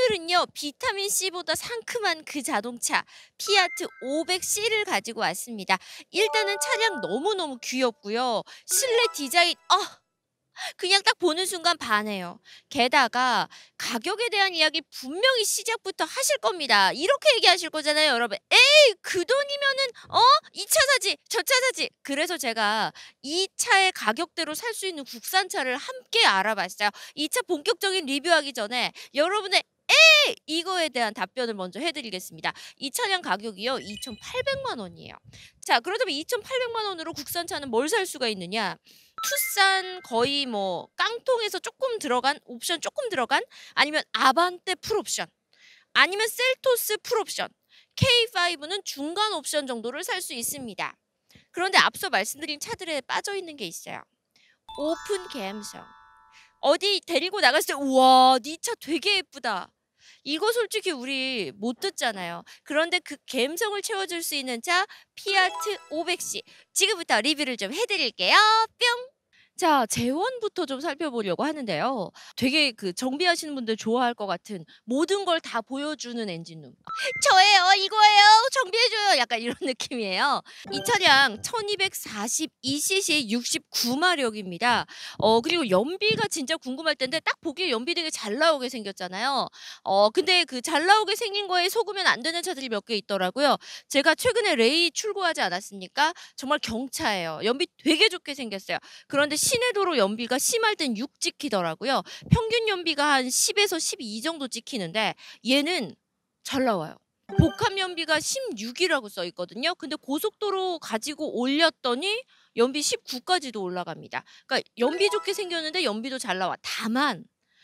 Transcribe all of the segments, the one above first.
오늘은요, 비타민 C보다 상큼한 그 자동차 피아트 500C를 가지고 왔습니다. 일단은 차량 너무너무 귀엽고요. 실내 디자인 그냥 딱 보는 순간 반해요. 게다가 가격에 대한 이야기 분명히 시작부터 하실 겁니다. 이렇게 얘기하실 거잖아요, 여러분. "에이 그 돈이면은 이 차 사지. 저 차 사지." 그래서 제가 이 차의 가격대로 살 수 있는 국산차를 함께 알아봤어요. 이 차 본격적인 리뷰하기 전에 여러분의 이거에 대한 답변을 먼저 해 드리겠습니다. 이 차량 가격이요, 2,800만 원이에요. 자, 그렇다면 2,800만 원으로 국산차는 뭘 살 수가 있느냐? 투싼 거의 뭐 깡통에서 쪼끔 들어간 옵션 쪼끔 들어간, 아니면 아반떼 풀옵션, 아니면 셀토스 풀옵션, K5는 중간 옵션 정도를 살 수 있습니다. 그런데 앞서 말씀드린 차들에 빠져 있는 게 있어요. 오픈 감성. 어디 데리고 나갔을 때 "우와 네 차 되게 예쁘다." 이거 솔직히 우리 못 듣잖아요. 그런데 그 감성을 채워줄 수 있는 차 피아트 500C. 지금부터 리뷰를 좀 해 드릴게요. 뿅. 자, 제원부터 좀 살펴보려고 하는데요. 되게 그 정비하시는 분들 좋아할 것 같은 모든 걸 다 보여주는 엔진룸. "저예요. 이거예요. 정비해 줘요." 약간 이런 느낌이에요. 이 차량 1242cc 69 마력입니다. 그리고 연비가 진짜 궁금할 텐데 딱 보기에 연비 되게 잘 나오게 생겼잖아요. 근데 그 잘 나오게 생긴 거에 속으면 안 되는 차들이 몇 개 있더라고요. 제가 최근에 레이 출고하지 않았습니까? 정말 경차예요. 연비 되게 좋게 생겼어요. 그런데 시내도로 연비가 심할 땐 6 찍히더라고요. 평균 연비가 한 10 에서 12 정도 찍히는데 얘는 잘 나와요. 복합 연비가 16 이라고 써 있거든요. 근데 고속도로 가지고 올렸더니 연비 19 까지도 올라갑니다. 그러니까 연비 좋게 생겼는데 연비도 잘 나와. 다만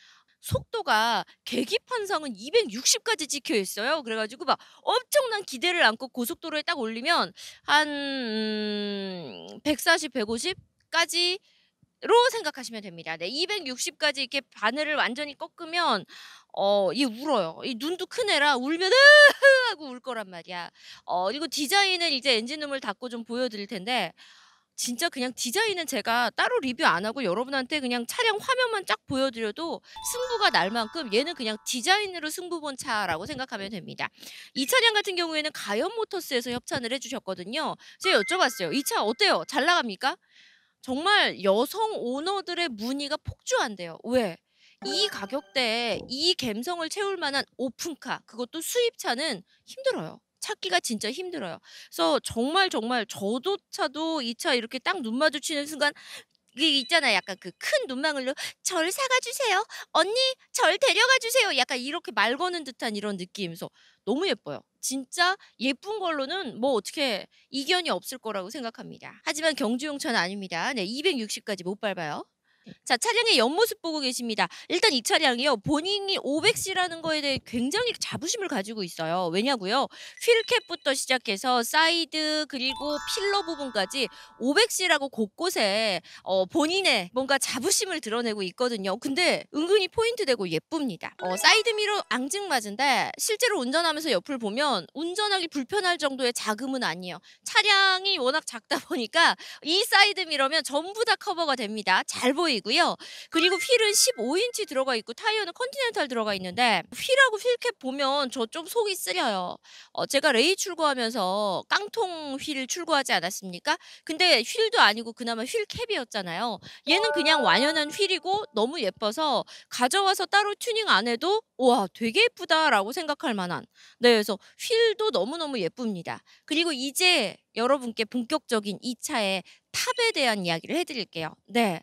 속도가 계기판상은 260 까지 찍혀 있어요. 그래 가지고 막 엄청난 기대를 안고 고속도로에 딱 올리면 한 140, 150 까지로 생각하시면 됩니다. 네. 260 까지 이렇게 바늘을 완전히 꺾으면 얘 울어요. 이 눈도 큰 애라 울면 "으흐." 하고 울 거란 말이야. 그리고 디자인을 이제 엔진룸을 닫고 좀 보여 드릴 텐데, 진짜 그냥 디자인은 제가 따로 리뷰 안 하고 여러분한테 그냥 차량 화면만 쫙 보여 드려도 승부가 날 만큼 얘는 그냥 디자인으로 승부 본 차라고 생각하면 됩니다. 이 차량 같은 경우에는 가연 모터스에서 협찬을 해 주셨거든요. 제가 여쭤봤어요. "이 차 어때요? 잘 나갑니까?" 정말 여성 오너들의 문의가 폭주한대요. 왜? 이 가격대에 이 감성을 채울 만한 오픈카, 그것도 수입차는 힘들어요. 찾기가 진짜 힘들어요. 그래서 정말, 정말 저조차도 이 차 이렇게 딱 눈 마주치는 순간 이게 있잖아요. 약간 그 큰 눈망울로 "저를 사가 주세요. 언니 절 데려가 주세요." 약간 이렇게 말 거는 듯한 이런 느낌. 그래서 너무 예뻐요. 진짜 예쁜 걸로는 뭐 어떻게 이견이 없을 거라고 생각합니다. 하지만 경주용 차는 아닙니다. 네, 260 까지 못 밟아요. 자, 차량의 옆모습 보고 계십니다. 일단 이 차량이요, 본인이 500C라는 거에 대해 굉장히 자부심을 가지고 있어요. 왜냐고요? 휠캡부터 시작해서 사이드 그리고 필러 부분까지 500C라고 곳곳에 본인의 뭔가 자부심을 드러내고 있거든요. 근데 은근히 포인트 되고 예쁩니다. 사이드 미러 앙증맞은데 실제로 운전하면서 옆을 보면 운전하기 불편할 정도의 자금은 아니에요. 차량이 워낙 작다 보니까 이 사이드 미러면 전부 다 커버가 됩니다. 잘 보이고요. 그리고 휠은 15인치 들어가 있고 타이어는 컨티넨탈 들어가 있는데, 휠하고 휠캡 보면 저 좀 속이 쓰려요. 제가 레이 출고하면서 깡통 휠 출고하지 않았습니까? 근데 휠도 아니고 그나마 휠캡이었잖아요. 얘는 그냥 완연한 휠이고 너무 예뻐서 가져와서 따로 튜닝 안 해도 '와 되게 예쁘다.'라고 생각할 만한, 네, 그래서 휠도 너무너무 예쁩니다. 그리고 이제 여러분께 본격적인 이 차의 탑에 대한 이야기를 해 드릴게요. 네.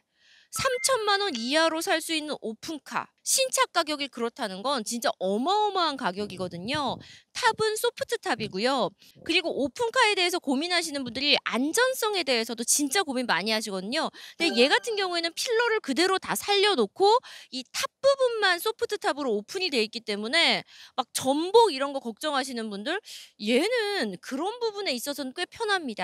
3천만 원 이하로 살 수 있는 오픈카. 신차 가격이 그렇다는 건 진짜 어마어마한 가격이거든요. 탑은 소프트 탑이고요. 그리고 오픈카에 대해서 고민하시는 분들이 안전성에 대해서도 진짜 고민 많이 하시거든요. 근데 얘 같은 경우에는 필러를 그대로 다 살려 놓고 이 탑 부분만 소프트 탑으로 오픈이 돼 있기 때문에 막 전복 이런 거 걱정하시는 분들, 얘는 그런 부분에 있어서는 꽤 편합니다.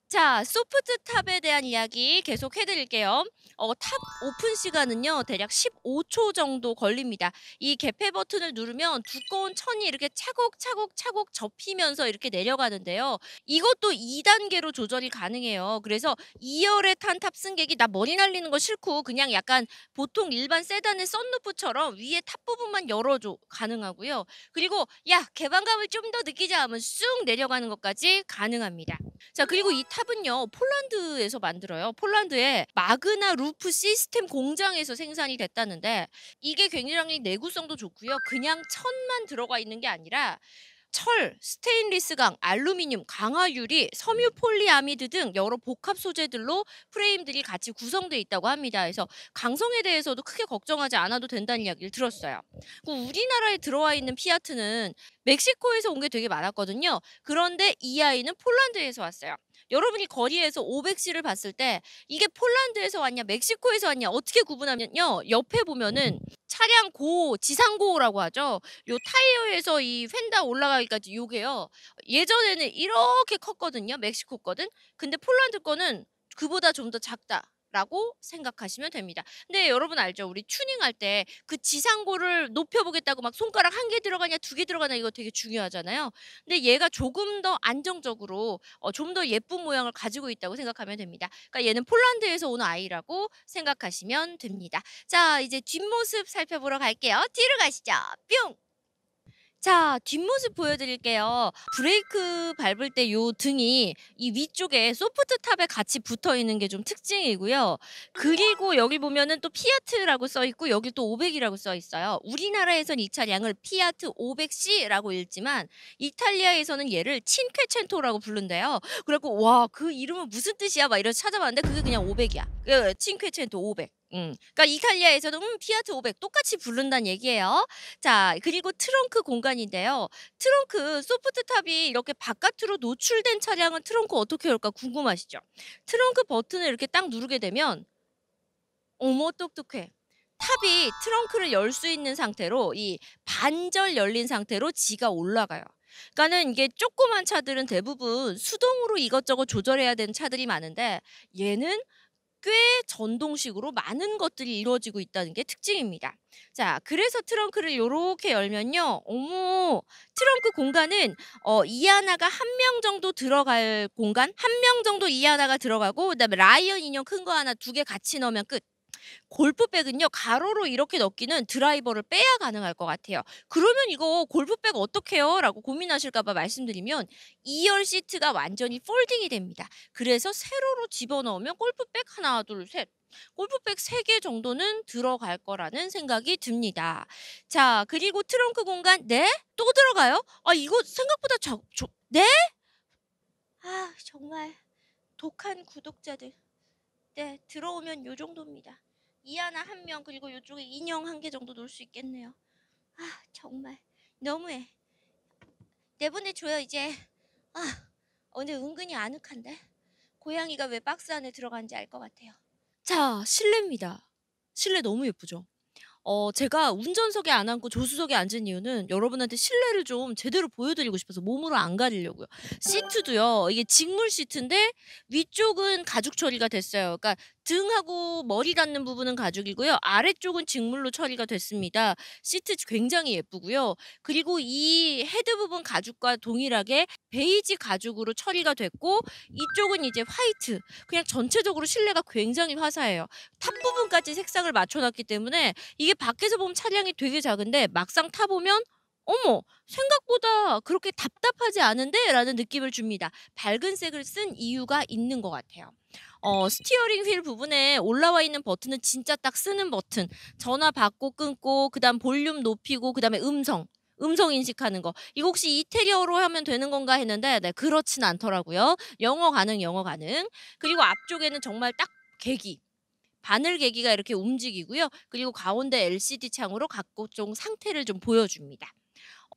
자, 소프트 탑에 대한 이야기 계속 해 드릴게요. 탑 오픈 시간은요, 대략 15초 정도 걸립니다. 이 개폐 버튼을 누르면 두꺼운 천이 이렇게 차곡차곡차곡 접히면서 이렇게 내려가는데요. 이것도 2 단계로 조절이 가능해요. 그래서 2 열에 탄 탑승객이 '나 머리 날리는 거 싫고 그냥 약간 보통 일반 세단의 썬루프처럼 위에 탑 부분만 열어 줘.' 가능하고요. 그리고 '야, 개방감을 좀 더 느끼자.' 하면 쑥 내려가는 것까지 가능합니다. 자, 그리고 이 탑은요, 폴란드에서 만들어요. 폴란드의 마그나 루프 시스템 공장에서 생산이 됐다는데, 이게 굉장히 내구성도 좋고요. 그냥 천만 들어가 있는 게 아니라 철, 스테인리스강, 알루미늄, 강화유리, 섬유 폴리아미드 등 여러 복합 소재들로 프레임들이 같이 구성되어 있다고 합니다. 그래서 강성에 대해서도 크게 걱정하지 않아도 된다는 이야기를 들었어요. 그 우리나라에 들어와 있는 피아트는 멕시코에서 온 게 되게 많았거든요. 그런데 이 아이는 폴란드에서 왔어요. 여러분이 거리에서 500C를 봤을 때 이게 폴란드에서 왔냐, 멕시코에서 왔냐 어떻게 구분하면요. 옆에 보면은 차량 고, 지상고라고 하죠. 요 타이어에서 이 휀다 올라가기까지 요게요. 예전에는 이렇게 컸거든요. 멕시코 거든. 근데 폴란드 거는 그보다 좀 더 작다라고 생각하시면 됩니다. 근데 여러분 알죠? 우리 튜닝할 때 그 지상고를 높여 보겠다고 막 손가락 1개 들어가냐 2개 들어가냐 이거 되게 중요하잖아요. 근데 얘가 조금 더 안정적으로 좀 더 예쁜 모양을 가지고 있다고 생각하면 됩니다. 그러니까 얘는 폴란드에서 온 아이라고 생각하시면 됩니다. 자, 이제 뒷모습 살펴보러 갈게요. 뒤로 가시죠. 뿅! 자, 뒷모습 보여드릴게요. 브레이크 밟을 때 요 등이 이 위쪽에 소프트 탑에 같이 붙어 있는 게 좀 특징이고요. 그리고 여기 보면은 또 피아트라고 써 있고 여기 또 500이라고 써 있어요. 우리나라에선 이 차량을 피아트 500C라고 읽지만 이탈리아에서는 얘를 친퀘첸토라고 부른대요. 그래갖고 와, 그 이름은 무슨 뜻이야? 막 이래서 찾아봤는데 그게 그냥 500이야. 친퀘첸토 500. 그러니까 이탈리아에서도 피아트 500 똑같이 부른다는 얘기예요. 자, 그리고 트렁크 공간인데요. 트렁크 소프트 탑이 이렇게 바깥으로 노출된 차량은 트렁크 어떻게 열까 궁금하시죠? 트렁크 버튼을 이렇게 딱 누르게 되면 어머 똑똑해. 탑이 트렁크를 열 수 있는 상태로 이 반절 열린 상태로 지가 올라가요. 그러니까는 이게 조그만 차들은 대부분 수동으로 이것저것 조절해야 되는 차들이 많은데 얘는 꽤 전동식으로 많은 것들이 이루어지고 있다는 게 특징입니다. 자, 그래서 트렁크를 요렇게 열면요. 어머, 트렁크 공간은 이하나가 한 명 정도 들어갈 공간, 한 명 정도 이하나가 들어가고 그다음에 라이언 인형 큰 거 하나 2개 같이 넣으면 끝. 골프백은요. 가로로 이렇게 넣기는 드라이버를 빼야 가능할 것 같아요. 그러면 이거 골프백 어떡해요? 라고 고민하실까 봐 말씀드리면 2열 시트가 완전히 폴딩이 됩니다. 그래서 세로로 집어넣으면 골프백 하나 둘 셋 골프백 3개 정도는 들어갈 거라는 생각이 듭니다. 자, 그리고 트렁크 공간 네? 또 들어가요? 아, 이거 생각보다 네? 아, 정말 독한 구독자들. 네, 들어오면 요 정도입니다. 이하나 한 명 그리고 요쪽에 인형 1개 정도 놓을 수 있겠네요. 아, 정말 너무해. 내보내줘요 이제. 아, 오늘 은근히 아늑한데? 고양이가 왜 박스 안에 들어간지 알 것 같아요. 자, 실내입니다. 실내 너무 예쁘죠? 제가 운전석에 안 앉고 조수석에 앉은 이유는 여러분한테 실내를 좀 제대로 보여드리고 싶어서 몸으로 안 가리려고요. 시트도요. 이게 직물 시트인데 위쪽은 가죽 처리가 됐어요. 그러니까 등하고 머리 닿는 부분은 가죽이고요. 아래쪽은 직물로 처리가 됐습니다. 시트 굉장히 예쁘고요. 그리고 이 헤드 부분 가죽과 동일하게 베이지 가죽으로 처리가 됐고 이쪽은 이제 화이트. 그냥 전체적으로 실내가 굉장히 화사해요. 탑 부분까지 색상을 맞춰놨기 때문에 이게 밖에서 보면 차량이 되게 작은데 막상 타보면 '어머, 생각보다 그렇게 답답하지 않은데?'라는 느낌을 줍니다. 밝은 색을 쓴 이유가 있는 것 같아요. 스티어링 휠 부분에 올라와 있는 버튼은 진짜 딱 쓰는 버튼. 전화 받고 끊고 그다음 볼륨 높이고 그다음에 음성 인식하는 거. 이거 혹시 이태리어로 하면 되는 건가 했는데 네, 그렇진 않더라고요. 영어 가능, 영어 가능. 그리고 앞쪽에는 정말 딱 계기. 바늘 계기가 이렇게 움직이고요. 그리고 가운데 LCD 창으로 각종 상태를 좀 보여줍니다.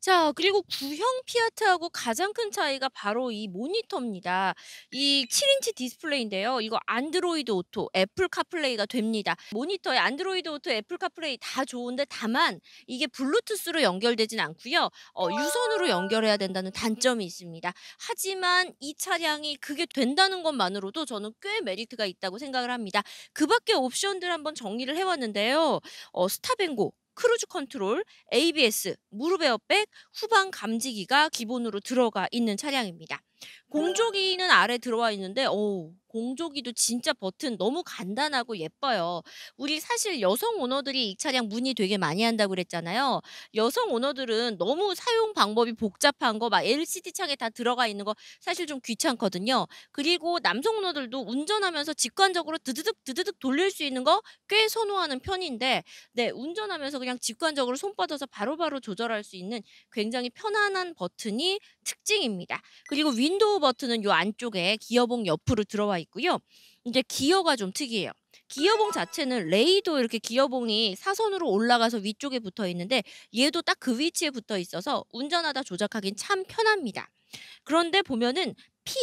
자, 그리고 구형 피아트하고 가장 큰 차이가 바로 이 모니터입니다. 이 7인치 디스플레이인데요. 이거 안드로이드 오토, 애플 카플레이가 됩니다. 모니터에 안드로이드 오토, 애플 카플레이 다 좋은데 다만 이게 블루투스로 연결되진 않고요. 유선으로 연결해야 된다는 단점이 있습니다. 하지만 이 차량이 그게 된다는 것만으로도 저는 꽤 메리트가 있다고 생각을 합니다. 그 밖에 옵션들 한번 정리를 해왔는데요. 스탑앤고, 크루즈 컨트롤, ABS, 무릎 에어백, 후방 감지기가 기본으로 들어가 있는 차량입니다. 공조기는 아래 들어와 있는데 공조기도 진짜 버튼 너무 간단하고 예뻐요. 우리 사실 여성 오너들이 이 차량 문의 되게 많이 한다고 그랬잖아요. 여성 오너들은 너무 사용 방법이 복잡한 거 막 LCD 창에 다 들어가 있는 거 사실 좀 귀찮거든요. 그리고 남성 오너들도 운전하면서 직관적으로 드드득 드드득 돌릴 수 있는 거 꽤 선호하는 편인데 네, 운전하면서 그냥 직관적으로 손 뻗어서 바로바로 조절할 수 있는 굉장히 편안한 버튼이 특징입니다. 그리고 윈도우 버튼은 요 안쪽에 기어봉 옆으로 들어와 있고요. 이제 기어가 좀 특이해요. 기어봉 자체는 레이도 이렇게 기어봉이 사선으로 올라가서 위쪽에 붙어 있는데 얘도 딱 그 위치에 붙어 있어서 운전하다 조작하긴 참 편합니다. 그런데 보면은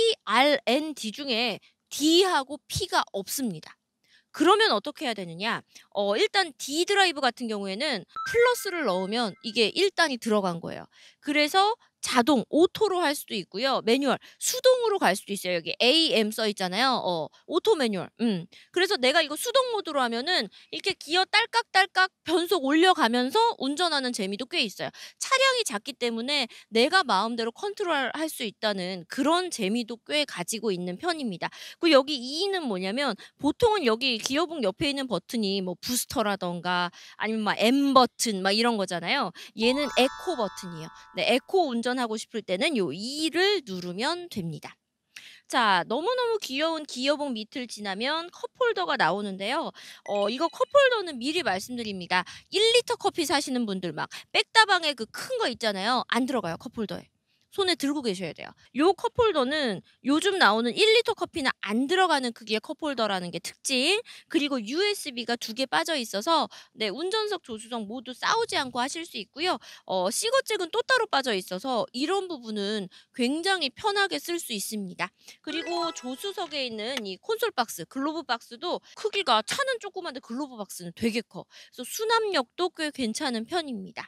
PRND 중에 D하고 P가 없습니다. 그러면 어떻게 해야 되느냐? 일단 D 드라이브 같은 경우에는 플러스를 넣으면 이게 1단이 들어간 거예요. 그래서 자동, 오토로 할 수도 있고요. 매뉴얼, 수동으로 갈 수도 있어요. 여기 AM 써 있잖아요. 오토 매뉴얼. 그래서 내가 이거 수동 모드로 하면은 이렇게 기어 딸깍딸깍 변속 올려가면서 운전하는 재미도 꽤 있어요. 차량이 작기 때문에 내가 마음대로 컨트롤할 수 있다는 그런 재미도 꽤 가지고 있는 편입니다. 그리고 여기 2는 뭐냐면 보통은 여기 기어봉 옆에 있는 버튼이 뭐 부스터라던가 아니면 막 M 버튼 막 이런 거잖아요. 얘는 에코 버튼이에요. 네, 에코 운전하고 싶을 때는 요 2를 누르면 됩니다. 자, 너무너무 귀여운 기어봉 밑을 지나면 컵홀더가 나오는데요. 이거 컵홀더는 미리 말씀드립니다. 1리터 커피 사시는 분들 막 백다방에 그 큰 거 있잖아요. 안 들어가요, 컵홀더에. 손에 들고 계셔야 돼요. 요 컵홀더는 요즘 나오는 1리터 커피는 안 들어가는 크기의 컵홀더라는 게 특징. 그리고 USB가 2개 빠져 있어서 네, 운전석, 조수석 모두 싸우지 않고 하실 수 있고요. 시거잭은 또 따로 빠져 있어서 이런 부분은 굉장히 편하게 쓸 수 있습니다. 그리고 조수석에 있는 이 콘솔 박스, 글로브 박스도 크기가 차는 조그만데 글로브 박스는 되게 커. 그래서 수납력도 꽤 괜찮은 편입니다.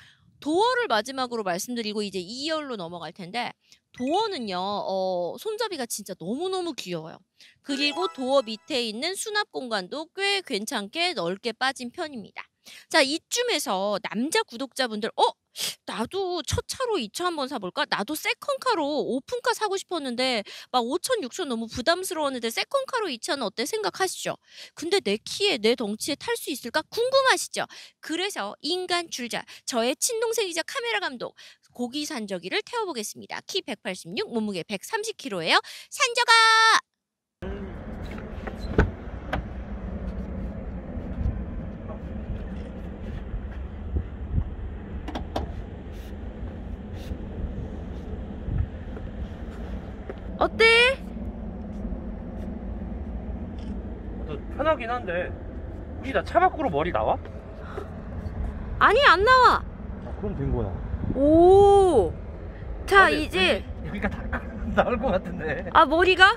도어를 마지막으로 말씀드리고 이제 2열로 넘어갈 텐데 도어는요. 손잡이가 진짜 너무너무 귀여워요. 그리고 도어 밑에 있는 수납 공간도 꽤 괜찮게 넓게 빠진 편입니다. 자, 이쯤에서 남자 구독자분들 나도 첫 차로 이 차 한번 사볼까? 나도 세컨카로 오픈카 사고 싶었는데 막 5천, 6천 너무 부담스러웠는데 세컨카로 이 차는 어때 생각하시죠? 근데 내 키에 내 덩치에 탈 수 있을까? 궁금하시죠? 그래서 인간 줄자 저의 친동생이자 카메라 감독 고기 산적이를 태워보겠습니다. 키 186, 몸무게 130kg예요. 산적아! 어때? 편하긴 한데 우리 나 차 밖으로 머리 나와? 아니, 안 나와. 그럼 된 거야. 오. 자, 이제 여기가 다 나올 것 같은데. 아, 머리가?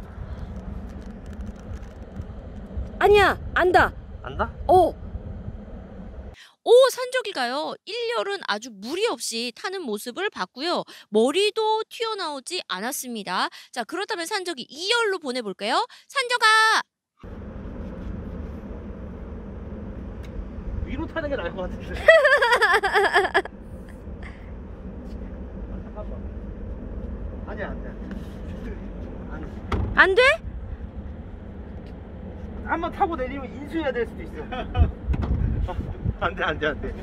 아니야, 안다. 안다? 산적이가요. 1열은 아주 무리 없이 타는 모습을 봤고요. 머리도 튀어나오지 않았습니다. 자, 그렇다면 산적이 2열로 보내볼까요? 산적아! 위로 타는 게 나을 것 같은데. 잠깐만. 아니야, 안 돼. 안 돼? 한번 타고 내리면 인수해야 될 수도 있어. 안 돼.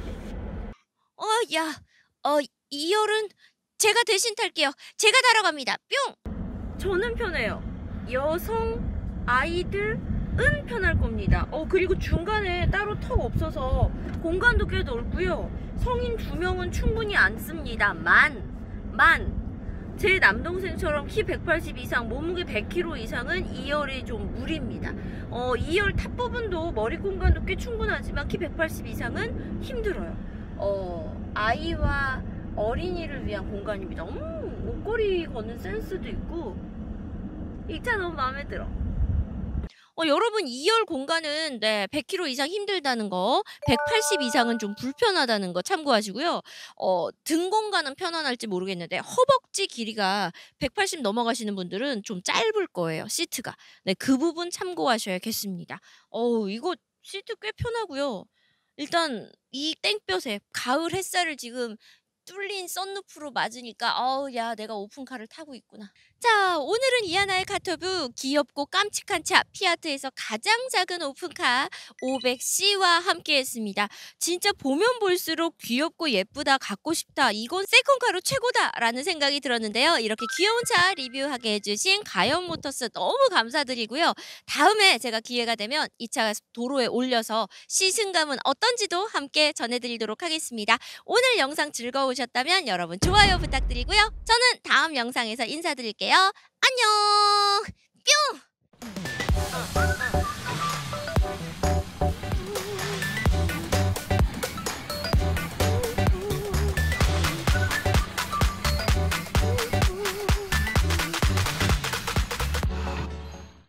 야, 2열은 제가 대신 탈게요. 제가 타러 갑니다. 뿅! 저는 편해요. 여성, 아이들은 편할 겁니다. 그리고 중간에 따로 턱 없어서 공간도 꽤 넓고요. 성인 2명은 충분히 앉습니다. 제 남동생처럼 키 180 이상, 몸무게 100kg 이상은 2열이 좀 무리입니다. 2열 탑 부분도 머리 공간도 꽤 충분하지만 키 180 이상은 힘들어요. 아이와 어린이를 위한 공간입니다. 옷걸이 거는 센스도 있고 이 차 너무 마음에 들어. 여러분 2열 공간은 100kg 이상 힘들다는 거, 180 이상은 좀 불편하다는 거 참고하시고요. 등 공간은 편안할지 모르겠는데 허벅지 길이가 180 넘어가시는 분들은 좀 짧을 거예요, 시트가. 네, 그 부분 참고하셔야겠습니다. 이거 시트 꽤 편하고요. 일단 이 땡볕에 가을 햇살을 지금 뚫린 썬루프로 맞으니까 야 내가 오픈카를 타고 있구나. 자, 오늘은 이하나의 카터브 귀엽고 깜찍한 차 피아트에서 가장 작은 오픈카 500C와 함께했습니다. 진짜 보면 볼수록 귀엽고 예쁘다, 갖고 싶다, 이건 세컨카로 최고다라는 생각이 들었는데요. 이렇게 귀여운 차 리뷰하게 해주신 가연모터스 너무 감사드리고요. 다음에 제가 기회가 되면 이 차 도로에 올려서 시승감은 어떤지도 함께 전해드리도록 하겠습니다. 오늘 영상 즐거우셨다면 여러분 좋아요 부탁드리고요. 저는 다음 영상에서 인사드릴게요. 안녕. 뿅.